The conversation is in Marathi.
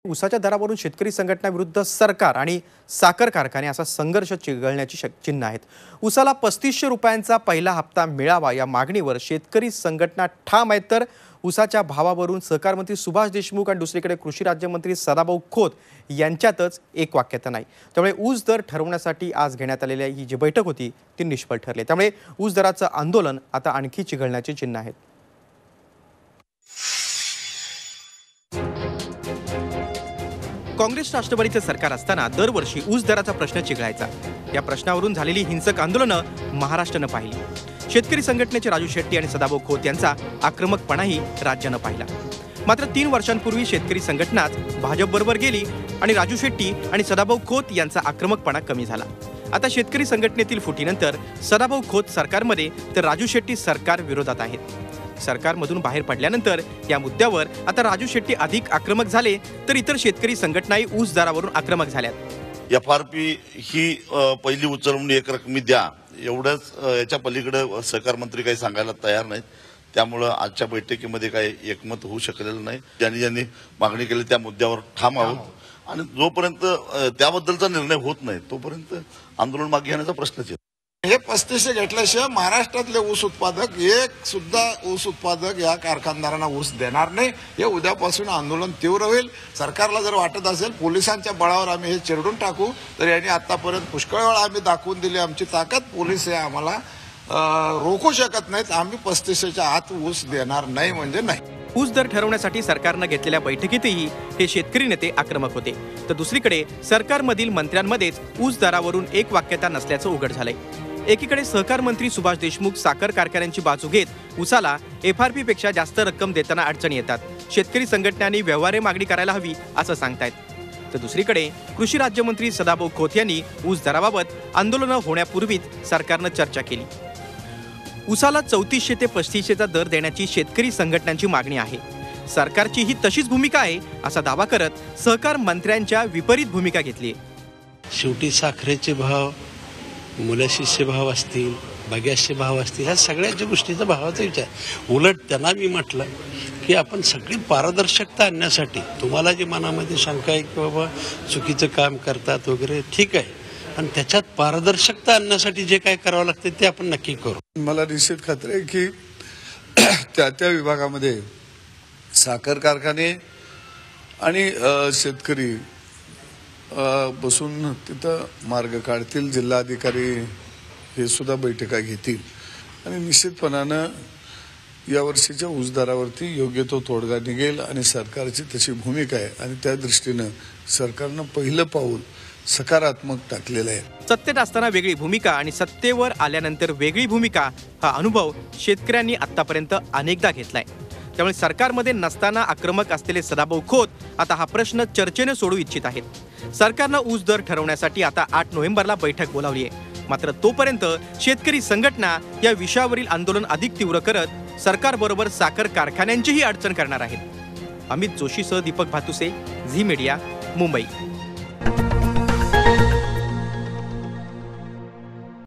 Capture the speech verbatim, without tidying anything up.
ऊसाच्या दरावरून शेतकरी संघटना विरुद्ध सरकार आणि साखर कारखाने असा संघर्ष चिघळण्याची चिन्ह आहेत। ऊसाला पस्तीसशे रुपयांचा पहिला हप्ता मिळावा या मागणीवर शेतकरी संघटना ठाम आहेत, तर ऊसाच्या भावावरून सहकार मंत्री सुभाष देशमुख आणि दुसरीकडे कृषी राज्यमंत्री सदाभाऊ खोत यांच्यातच एक वाक्यता नाही। त्यामुळे ऊस दर ठरवण्यासाठी आज घेण्यात आलेली ही जी बैठक होती ती निष्फळ ठरली। त्यामुळे ऊस दराचं आंदोलन आता आणखी चिघळण्याचे चिन्ह आहेत। काँग्रेस राष्ट्रवादीचं सरकार असताना दरवर्षी ऊस दराचा प्रश्न चिघळायचा। या प्रश्नावरून झालेली हिंसक आंदोलनं महाराष्ट्रानं पाहिली। शेतकरी संघटनेचे राजू शेट्टी आणि सदाभाऊ खोत यांचा आक्रमकपणाही राज्यानं पाहिला। मात्र तीन वर्षांपूर्वी शेतकरी संघटनाच भाजपबरोबर गेली आणि राजू शेट्टी आणि सदाभाऊ खोत यांचा आक्रमकपणा कमी झाला। आता शेतकरी संघटनेतील फुटीनंतर सदाभाऊ खोत सरकारमध्ये तर राजू शेट्टी सरकार विरोधात आहेत। सरकारमधून बाहेर पडल्यानंतर या मुद्द्यावर आता राजू शेट्टी अधिक आक्रमक झाले, तर इतर शेतकरी संघटनाही ऊस दरावरून आक्रमक झाल्यात। एफ आर पी ही पहिली उचलवणी एक रकमी द्या एवढंच, याच्या पलीकडे सहकार मंत्री काही सांगायला तयार नाहीत। त्यामुळे आजच्या बैठकीमध्ये काही एकमत होऊ शकलेलं नाही। ज्यांनी ज्यांनी मागणी केली त्या मुद्द्यावर ठाम आहोत आणि जोपर्यंत त्याबद्दलचा निर्णय होत नाही तोपर्यंत आंदोलन मागे घेण्याचा प्रश्नच येतो। हे पस्तीसशे घेतल्याशिवाय महाराष्ट्रातले ऊस उत्पादक एक सुद्धा ऊस उत्पादक या कारखानदारांना ऊस देणार नाही। हे उद्यापासून आंदोलन तीव्र होईल। सरकारला जर वाटत असेल पोलिसांच्या बळावर आम्ही हे चिरडून टाकू, तर यांनी आतापर्यंत पुष्कळ वेळा आम्ही दाखवून दिली आमची ताकद। पोलीस हे आम्हाला रोखू शकत नाहीत। आम्ही पस्तीसशेच्या आत ऊस देणार नाही म्हणजे नाही। ऊस दर ठरवण्यासाठी सरकारनं घेतलेल्या बैठकीतही हे शेतकरी नेते आक्रमक होते, तर दुसरीकडे सरकारमधील मंत्र्यांमध्येच ऊस दरावरून एक वाक्यता नसल्याचं उघड झालंय। एकीकडे सहकार मंत्री सुभाष देशमुख साखर कारखान्यांची बाजू घेत ऊसाला एफ आर पी पेक्षा जास्त रक्कम देताना अडचणी येतात, शेतकरी संघटनांनी व्यवहार्य मागणी करायला हवी असं सांगतायत। तर दुसरीकडे कृषी राज्यमंत्री सदाभाऊ खोत यांनी ऊस दराबाबत आंदोलनं होण्यापूर्वीच सरकारनं चर्चा केली। ऊसाला चौतीसशे ते पस्तीसशेचा दर देण्याची शेतकरी संघटनांची मागणी आहे। सरकारची ही तशीच भूमिका आहे असा दावा करत सहकार मंत्र्यांच्या विपरीत भूमिका घेतली आहे। शेवटी साखरेचे भाव, मुलाशीचे भाव असतील, बग्याचे भाव असतील, ह्या सगळ्याच्या गोष्टीचा भावाचा विचार। उलट त्यांना मी म्हटलं की आपण सगळी पारदर्शकता आणण्यासाठी तुम्हाला जे मनामध्ये शंका आहे की बाबा चुकीचं काम करतात वगैरे, ठीक आहे, आणि त्याच्यात पारदर्शकता आणण्यासाठी जे काय करावं लागतं ते आपण नक्की करू। मला निश्चित खात्री आहे की त्या त्या विभागामध्ये साखर कारखाने आणि शेतकरी बसून तिथं मार्ग काढतील। जिल्हाधिकारी हे सुद्धा बैठका घेतील आणि निश्चितपणानं या वर्षीच्या ऊस दरावरती योग्य तो तोडगा निघेल आणि सरकारची तशी भूमिका आहे आणि त्या दृष्टीनं सरकारनं पहिलं पाऊल सकारात्मक टाकलेला आहे। सत्तेत असताना वेगळी भूमिका आणि सत्तेवर आल्यानंतर वेगळी भूमिका हा अनुभव शेतकऱ्यांनी आतापर्यंत अनेकदा घेतलाय। त्यामुळे सरकारमध्ये नसताना आक्रमक असलेले सदाभाऊ खोत आता हा प्रश्न चर्चेने सोडू इच्छित आहेत। सरकारनं ऊस दर ठरवण्यासाठी आता आठ नोव्हेंबरला बैठक बोलावली आहे, मात्र तोपर्यंत शेतकरी संघटना या विषयावरील आंदोलन अधिक तीव्र करत सरकारबरोबर साखर कारखान्यांचीही अडचण करणार आहेत। अमित जोशीसह दीपक भातुसे, झी मीडिया, मुंबई।